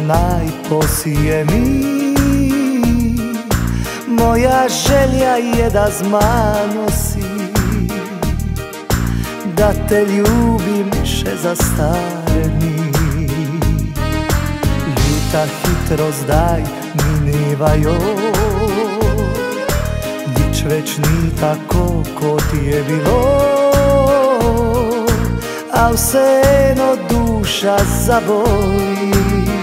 najposije mi. Moja želja je da zmanosi, da te ljubim še za stare dni. Ljuta hitrost daj miniva joj, nič več ni tako ko ti je bilo. A vseeno duša zaboli,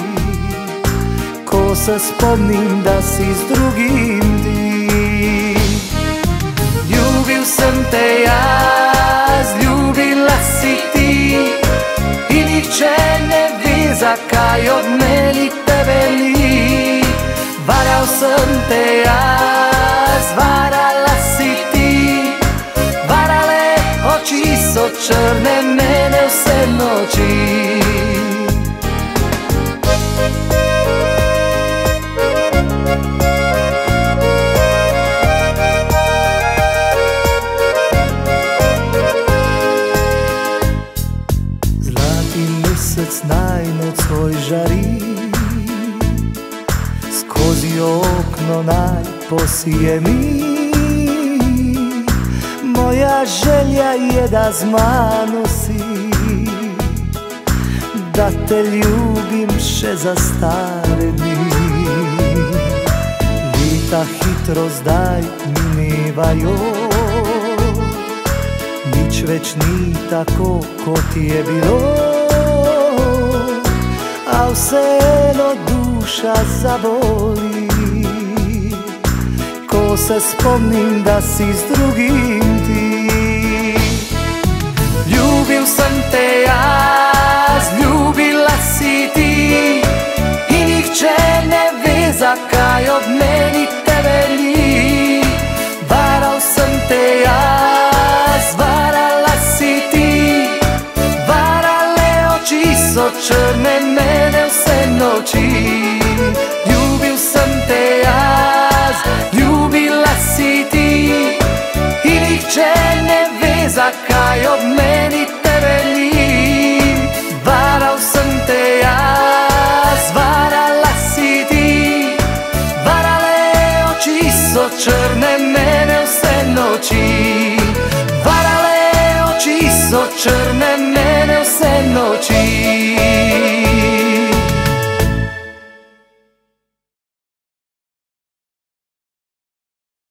ko se spomnim da si z drugim ti. Ljubil sem te jaz, ljubila si ti, i nihče ne ve zakaj od meni tebe ni. Varal sem te jaz, varala si ti, varale oči so črne mene vse noči. Mesec najnocoj žari, skozi okno najposije mi. Moja želja je da zmanosi, da te ljubim še za stare dni. Lita hitrost daj miniva joj, nič več ni tako ko ti je bilo. A vseeno duša zaboli, ko se spomnim da si z drugim ti. Ljubil sem te jaz, ljubila si ti, i nihče ne ve zakaj od meni tebe ni. Varal sem te jaz, varala si ti, varale oči so črne mene vse noči. Ljubil sem te jaz, ljubila si ti, i nihče ne ve zakaj od meni tebe ni. Varal sem te jaz, varala si ti, varale oči so črne mene vse noči. Varale oči so črne mene vse noči.